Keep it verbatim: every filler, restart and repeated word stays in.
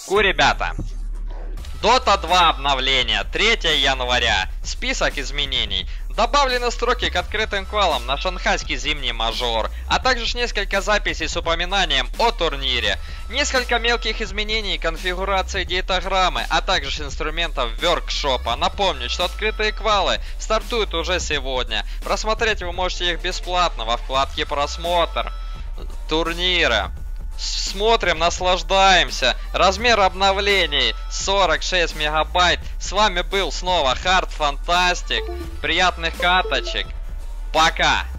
Ку, ребята. Дота два обновление, третьего января. Список изменений. Добавлены строки к открытым квалам на шанхайский зимний мажор, а также несколько записей с упоминанием о турнире. Несколько мелких изменений конфигурации дейтаграммы, а также инструментов воркшопа. Напомню, что открытые квалы стартуют уже сегодня. Просмотреть вы можете их бесплатно во вкладке «Просмотр турнира». Смотрим, наслаждаемся. Размер обновлений сорок шесть мегабайт. С вами был снова Hard Fantastic. Приятных каточек. Пока.